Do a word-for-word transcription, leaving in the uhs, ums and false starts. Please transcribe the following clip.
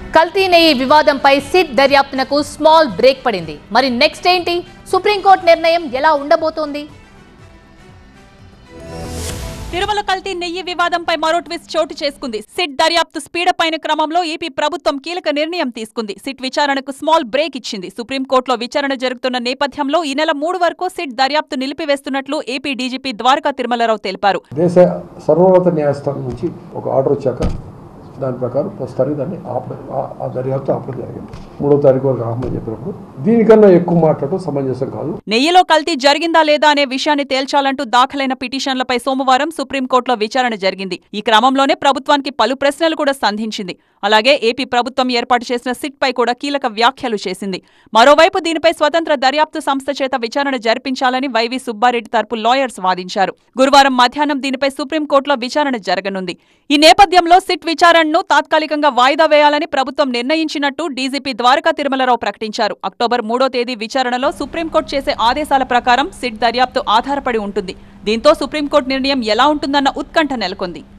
కల్తీ నెయ్యి వివాదంపై సిట్ దర్యాప్తునకు స్మాల్ బ్రేక్ పడింది. మరి నెక్స్ట్ ఏంటి? సుప్రీంకోర్టు నిర్ణయం ఎలా ఉండబోతోంది? తిరుమల కల్తీ నెయ్యి వివాదంపై మరో ట్విస్ట్ చోటు చేసుకుంది. సిట్ దర్యాప్తు స్పీడప్ అయిన క్రమంలో ఏపీ ప్రభుత్వం కీలక నిర్ణయం తీసుకుంది. సిట్ విచారణకు స్మాల్ బ్రేక్ ఇచ్చింది. సుప్రీంకోర్టులో విచారణ జరుగుతున్న నేపథ్యంలో ఈ నెల మూడు వరకు సిట్ దర్యాప్తు నిలిపివేస్తున్నట్లు ఏపీ డీజీపీ ద్వారకా తిరుమలరావు తెలిపారు. దేశ సర్వోన్నత న్యాయస్థానం నుంచి ఒక ఆర్డర్ వచ్చాక దాని ప్రకారం ప్రస్తుతానికి దాన్ని ఆపడం ఆ దర్యాప్తు ఆపడం జరిగింది. మూడో తారీఖు వరకు ఆపమని చెప్పినప్పుడు దీనికన్నా ఎక్కువ మాట్లాడటం సమంజసం కాదు. నెయ్యిలో కల్తీ జరిగిందా లేదా అనే విషయాన్ని తేల్చాలంటూ దాఖలైన పిటిషన్లపై సోమవారం సుప్రీంకోర్టులో విచారణ జరిగింది. ఈ క్రమంలోనే ప్రభుత్వానికి పలు ప్రశ్నలు కూడా సంధించింది. అలాగే ఏపీ ప్రభుత్వం ఏర్పాటు చేసిన సిట్ పై కూడా కీలక వ్యాఖ్యలు చేసింది. మరోవైపు దీనిపై స్వతంత్ర దర్యాప్తు సంస్థ చేత విచారణ జరిపించాలని వైవి సుబ్బారెడ్డి తరపు లాయర్స్ వాదించారు. గురువారం మధ్యాహ్నం దీనిపై సుప్రీంకోర్టులో విచారణ జరగనుంది. ఈ నేపథ్యంలో సిట్ విచారణను తాత్కాలికంగా వాయిదా వేయాలని ప్రభుత్వం నిర్ణయించినట్టు డీజీపీ ద్వారకా తిరుమలరావు ప్రకటించారు. అక్టోబర్ మూడో తేదీ విచారణలో సుప్రీంకోర్టు చేసే ఆదేశాల ప్రకారం సిట్ దర్యాప్తు ఆధారపడి ఉంటుంది. దీంతో సుప్రీంకోర్టు నిర్ణయం ఎలా ఉంటుందన్న ఉత్కంఠ నెలకొంది.